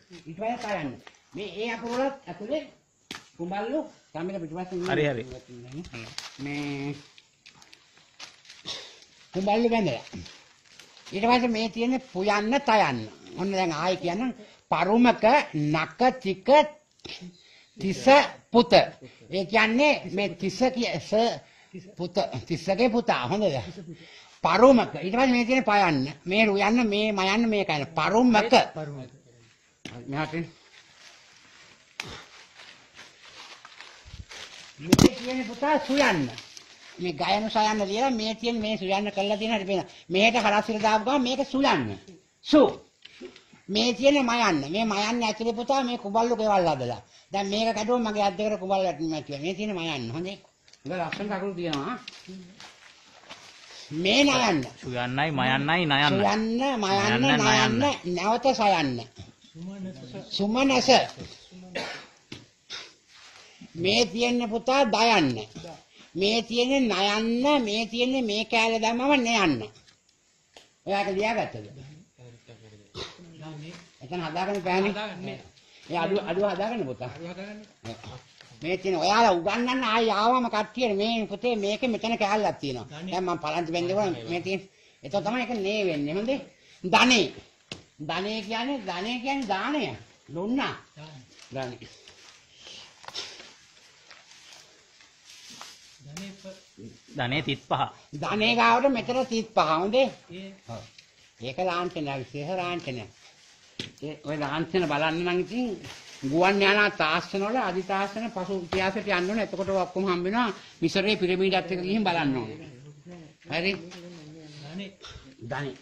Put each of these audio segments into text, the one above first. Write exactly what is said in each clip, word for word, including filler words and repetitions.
ඊට පස්සේ තයන්න. මේ ඒ අකුරු වල ඇතුලේ කුඹල්ලු සාමික පිටපස්සේ හරි හරි. මේ කුඹල්ලු බැඳලා. ඊට පස්සේ මේ තියෙන්නේ පුයන්න තයන්න. ඔන්න දැන් ආයි කියන්න පරුමක නක තික තිස පුත. ඒ කියන්නේ මේ තිස කිස පුත තිසගේ පුතා හොඳද? පරුමක. ඊට පස්සේ මේ තියෙන්නේ පයන්න. මේ රුයන්න මේ මයන්න මේ කන. පරුමක. පරුමක. මෙහාට මේ කියන්නේ පුතා සුයන්න. මේ ගයන සයන්න කියලා මේ තියෙන මේ සුයන්න කළා තියෙන හරි පේන. මෙහෙට හරස්සිර දාපු ගමන් මේක සුයන්න. සු. මේ තියෙන මයන්න. මේ මයන්න ඇතුලේ පුතා මේ කුඹල්ලු ගෙවල් හදලා. දැන් මේක කැඩුවම මගේ අත් දෙකට කුඹල්ලු වැටෙනවා කියලා. මේ තියෙන මයන්න. හොඳේ. ඒක ලස්සනට අකුරු තියෙනවා. මේ නයන්න. සුයන්නයි මයන්නයි නයන්න. සුයන්න මයන්න නයන්න නැවත සයන්න. සුමනස. මේ තියෙන පුතා දයන්න. මේ තියෙන්නේ නයන්න මේ තියෙන්නේ මේ කෑල්ල දැම්මම නයන්න. ඔයාට ලියාගත්තද? එතන හදාගන්න බෑනේ. ඒ අඩුව අඩුව හදාගන්න පුතා. අඩුව හදාගන්න. මේ තියෙන ඔයාලා උගන්වන්න ආයි ආවම කට්ටියට මේ පුතේ මේකේ මෙතන කෑල්ලක් තියෙනවා. දැන් මම පලන්ති බෙන්දේවා මේ තියෙන. ඒක තමයි ඒක නේ වෙන්නේ. හොඳේ. ධනේ. ධනේ කියන්නේ ධනේ කියන්නේ දාණය. දුන්නා. ධනේ. ධනේ තිස් පහ. ධනේ ගාවට මෙතන තිස් පහ හොඳේ. ඔව්. ඒක ලාංඡනය විශේෂ ලාංඡනය. ඒ ඔය ලාංඡන බලන්න නම් ඉතින් ගුවන් යානා තාක්ෂණ වල අධි තාක්ෂණ පසු ඉතිහාසයට යන්න ඕනේ. එතකොට ඔක්කොම හම්බ වෙනවා. මිසරේ පිරමීඩත් එක ගිහින් බලන්න ඕනේ. හරි? ධනේ. ධනේ.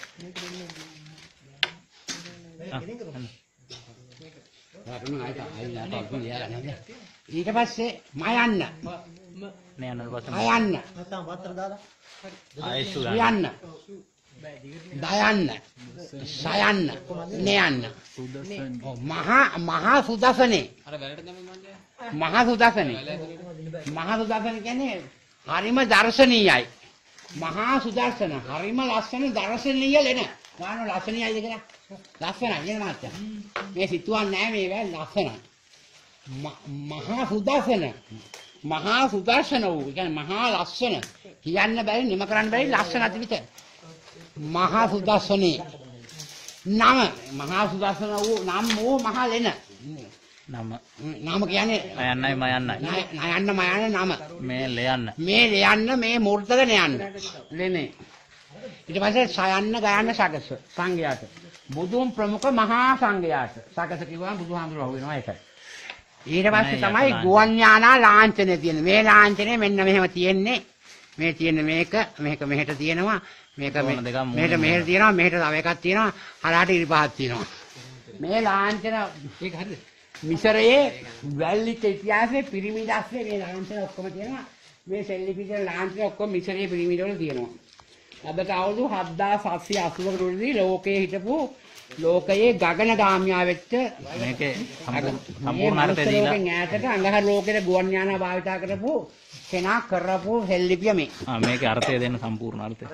ඊට පස්සේ මයන්න. නේ යන පස්සේ මයන්න. නැත්නම් වත්තර දාලා ආයෙ සුයන්න. යන්න. දයන්න. සයන්න. නයන්න. මහා මහා සුදසනේ. අර වැලට දැම්මම මන්නේ. මහා සුදසනේ. මහා සුදසන කියන්නේ හරිම දර්ශනීයයි. මහා සුදර්ශන හරිම ලස්සන දර්ශනීය ලෙන. ගාන ලස්සනීයයිද කියලා? ලස්සනයි නේද මහත්තයා? මේ සිතුවන්නේ නැහැ මේ වැල් ලස්සනයි. මහා සුදර්ශන මහා සුදර්ශන වූ කියන්නේ මහා ලස්සන කියන්න බැරි නිම කරන්න බැරි ලස්සන අතිවිත මහා සුදර්ශනේ නම මහා සුදර්ශන වූ නම් වූ මහා ලෙන නම නම කියන්නේ නයන්නයි මයන්නයි නයන්න මයන්න නම මේ ලයන්න මේ ලයන්න මේ මූර්තක නයන්න ලෙනේ ඊට පස්සේ සයන්න ගයන්න සකස සංඝයාට බුදුන් ප්‍රමුඛ මහා සංඝයාට සකස කිව්වම බුදුහාමුදුරුවෝ වෙනවා ඒකයි ඊට පස්සේ තමයි ගුවන් යානා ලාංඡනය තියෙන්නේ. මේ ලාංඡනය මෙන්න මෙහෙම තියෙන්නේ. මේ තියෙන්නේ මේක මේක මෙහෙට තියෙනවා. මේක මෙහෙට මෙහෙට තියෙනවා. මෙහෙට තව එකක් තියෙනවා. හරහාට ඉරිපහක් තියෙනවා. මේ ලාංඡන ඒක හරිද? මිසරයේ වැල්ලික ඉතිහාසයේ පිරමීඩ ඇස්සේ මේ ලාංඡන ඔක්කොම තියෙනවා. මේ සෙල්ලිපිටේ ලාංඡන ඔක්කොම මිසරයේ පිරමීඩ වල තියෙනවා. අදට අවුරුදු හත්දාස් හත්සිය අසූවක රුදී ලෝකයේ හිටපු ලෝකයේ ගගනගාමියා වෙච්ච මේකේ සම්පූර්ණ අර්ථය දීලා ඈතට අඟහර ලෝකෙට ගුවන් යානා භාවිතා කරපු කෙනා කරපු හෙල්ලිපිය මේ. ආ මේකේ අර්ථය දෙන්න සම්පූර්ණ අර්ථය.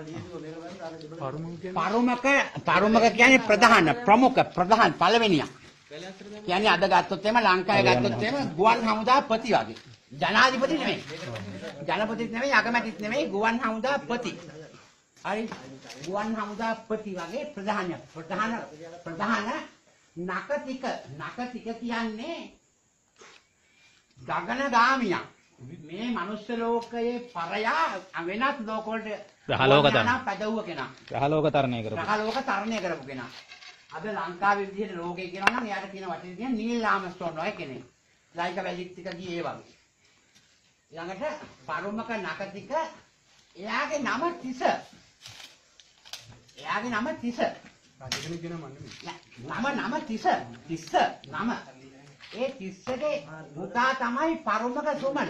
පරුමක පරුමක කියන්නේ ප්‍රධාන ප්‍රමුඛ ප්‍රධාන පළවෙනියා. කියන්නේ අද ගත්තොත් එම ලංකාවේ ගත්තොත් එම ගුවන් හමුදාපති වගේ. ජනාධිපති නෙමෙයි. ජනපතිත් නෙමෙයි අගමැතිත් නෙමෙයි ගුවන් හමුදාපති. හරි ගුවන් හමුදාපති වගේ ප්‍රධාන ප්‍රධාන ප්‍රධාන නකතික නකතික කියන්නේ ගගනගාමියා මේ මනුෂ්‍ය ලෝකයේ පරයා වෙනත් ලෝක වලට ග්‍රහලෝකතරණ පදවුව කෙනා ග්‍රහලෝකතරණය කරපු ග්‍රහලෝකතරණය කරපු කෙනා අද ලංකාවේ විදිහට ලෝකේ කියනවා නම් එයාට කියන වචනේ කියන නීල් ආම්ස්ට්‍රෝන් වගේ කෙනෙක් ලයික වැලිත් එක ගියේ වගේ ළඟට පරුමක නකතික එයාගේ නම තිස එයාගේ නම තිස. රජකෙනෙක් කියන නම නම තිස. තිස්ස නම. ඒ තිස්සගේ පුතා තමයි පරුමක සුමන.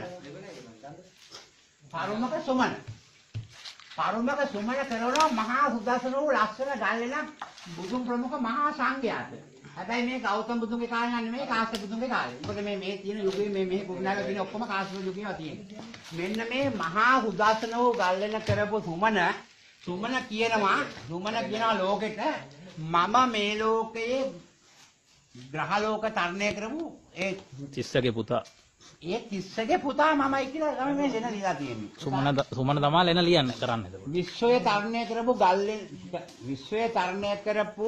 පරුමක සුමන. පරුමක සුමන කරනවා මහා සුදර්ශන වූ ලස්සන ගල්ලෙන බුදුන් ප්‍රමුඛ මහා සංඝයාට. හැබැයි මේ ගෞතම බුදුන්ගේ කාලේ නෙමෙයි කාශ්‍යප බුදුන්ගේ කාලේ. මොකද මේ මේ තියෙන යුගයේ මේ මේ කුරුණාවේ තියෙන ඔක්කොම කාශ්‍යප යුගයවා තියෙන්නේ. මෙන්න මේ මහා සුදර්ශන වූ ගල්ලෙන කරපු සුමන සුමන කියනවා සුමන කියනවා ලෝකෙට මම මේ ලෝකයේ ග්‍රහලෝක තරණය කරපු ඒ තිස්සගේ පුතා. ඒ තිස්සගේ පුතා මමයි කියලා තමයි මේ දෙන ලියලා තියෙන්නේ. සුමන සුමන තමා ලෙන ලියන්න කරන්න එතකොට. විශ්වය තරණය කරපු ගල්ලෙන් විශ්වය තරණය කරපු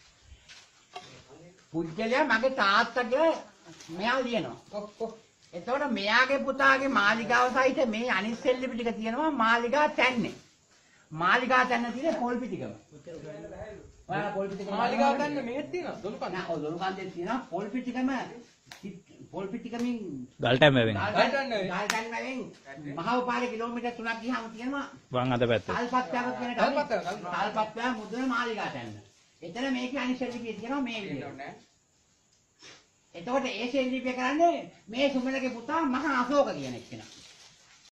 පුජ්‍යලයා මගේ තාත්තා කියලා මෙයා ලියනවා. එතකොට මෙයාගේ පුතාගේ මාලිගාව සහිත මේ අනිත් සෙල්ලිපි ටික තියෙනවා මාලිගා තැන්නේ. මාලිගා තැන්න තියෙන පොල් පිටිකම. ඔයාලා පොල් පිටිකම මාලිගාව තැන්න මෙහෙත් තියෙනවා දොළුකන්ද. නෑ ඔය දොළුකන්දේ තියෙනවා පොල් පිටිකම පොල් පිටිකමින් ගල්ටැම් වැවෙන. ගල්ටැම් වැවෙන් මහවපාරේ කිලෝමීටර් තුනක් ගියාම තියෙනවා වම් අත පැත්තේ. තල්පත්තාවක් කියන ගමේ තල්පත්තා මුදුන මාලිගා තැන්න. එතන මේකේ අනිත් සෙල්ලිපිය තියෙනවා මේ විදිහට. එතකොට ඒ සෙල්ලිපිය කරන්නේ මේ සුමනගේ පුතා මහා අශෝක කියන එක්කෙනා.